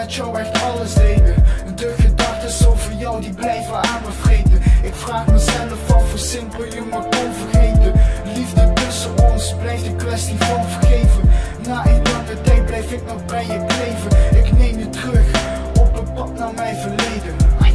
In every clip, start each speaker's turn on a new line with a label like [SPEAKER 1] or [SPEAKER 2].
[SPEAKER 1] met jou echt alles delen. De gedachten over jou die blijven aan me vreten. Ik vraag mezelf af hoe simpel je me kon vergeten. Liefde tussen ons blijft een kwestie van vergeven. Na een lange tijd blijf ik nog bij je kleven. Ik neem je terug op een pad naar mijn verleden.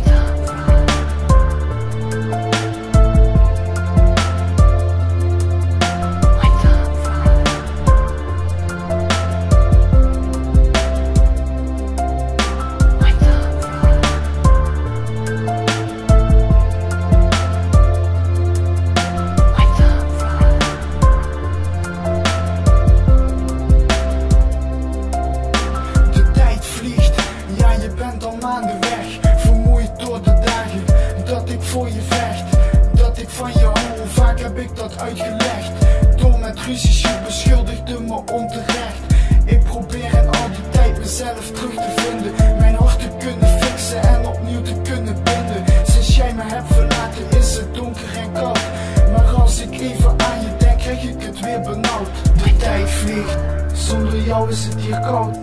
[SPEAKER 1] De weg, vermoeid door de dagen dat ik voor je vecht, dat ik van je hou. Hoe vaak heb ik dat uitgelegd? Door met ruzies, je beschuldigde me onterecht. Ik probeer in al die tijd mezelf terug te vinden, mijn hart te kunnen fixen en opnieuw te kunnen binden. Sinds jij me hebt verlaten is het donker en koud, maar als ik even aan je denk krijg ik het weer benauwd. De tijd vliegt, zonder jou is het hier koud.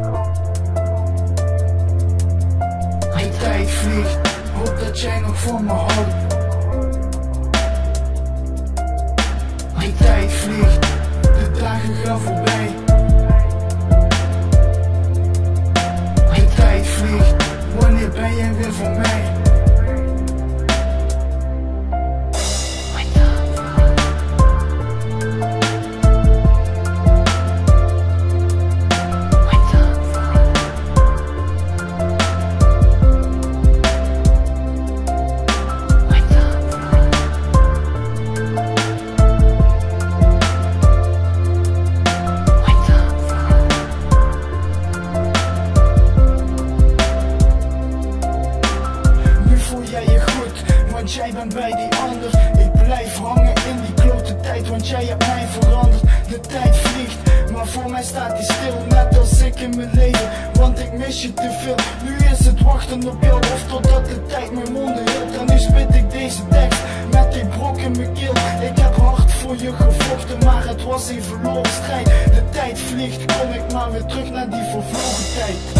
[SPEAKER 1] De tijd vliegt, hoop dat jij nog van me houdt. De tijd vliegt, de dagen gaan voorbij. De tijd vliegt, wanneer ben jij weer voor mij? Want jij bent bij die ander. Ik blijf hangen in die klote tijd, want jij hebt mij veranderd. De tijd vliegt, maar voor mij staat die stil, net als ik in mijn leven, want ik mis je te veel. Nu is het wachten op jou, of totdat de tijd mijn monden hield. En nu spit ik deze tekst met die brok in mijn keel. Ik heb hard voor je gevochten, maar het was een verloren strijd. De tijd vliegt, kom ik maar weer terug naar die vervlogen tijd.